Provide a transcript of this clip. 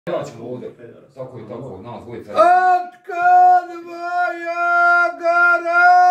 Pjevačko ovdje, tako i tako, nama tvoj Od kad moja gara